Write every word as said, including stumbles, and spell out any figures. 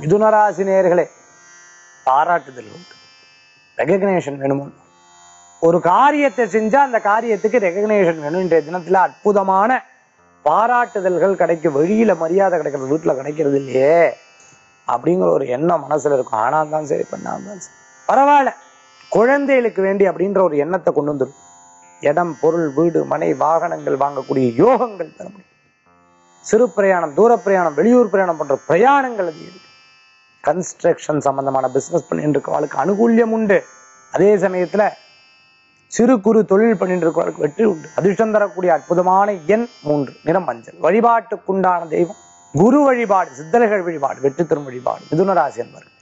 மிதுனராசி நேயர்களே, பாராட்டுதல் உண்டு. ரெகக்னேஷன் வேணுமோ, ஒரு காரியத்தை செஞ்சா அந்த காரியத்துக்கு ரெகக்னேஷன் வேணும். இன்றைய தினத்துல அற்புதமான பாராட்டுதல்கள் கிடைக்கும். வெளியில மரியாதை கிடைக்கிறது, வீட்டுல கிடைக்கிறது இல்லையே அப்படிங்கிற ஒரு எண்ணம் மனசுல இருக்கும். ஆனா தான் சரி, பண்ணாதான் சரி, பரவாயில்ல, குழந்தைகளுக்கு வேண்டி அப்படின்ற ஒரு எண்ணத்தை கொண்டு வந்துடும். இடம், பொருள், வீடு, மனை, வாகனங்கள் வாங்கக்கூடிய யோகங்கள் தர முடியும். சிறு பிரயாணம், தூர பிரயாணம், வெளியூர் பிரயாணம் போன்ற பிரயாணங்கள் அது இருக்கு. கன்ஸ்ட்ரக்ஷன் சம்பந்தமான பிசினஸ் பண்ணிட்டு இருக்கவங்களுக்கு அனுகூல்யம் உண்டு. அதே சமயத்துல சிறு குறு தொழில் பண்ணிட்டு இருக்கவங்களுக்கு வெற்றி உண்டு. அதிர்ஷ்டம் தரக்கூடிய அற்புதமான எண் மூன்று, நிறம் மஞ்சள். வழிபாட்டுக்குண்டான தெய்வம் குரு வழிபாடு, சித்தர்கள் வழிபாடு, வெற்றி தரும் வழிபாடு. மிதுன ராசி என்பவர்.